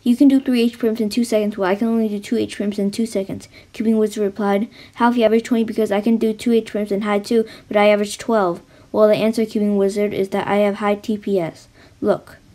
You can do 3 H-Perms in 2 seconds, while I can only do 2 H-Perms in 2 seconds. CubingWizard replied, how if you average 20? Because I can do 2 H-Perms in high 2, but I average 12. Well, the answer, CubingWizard, is that I have high TPS. Look.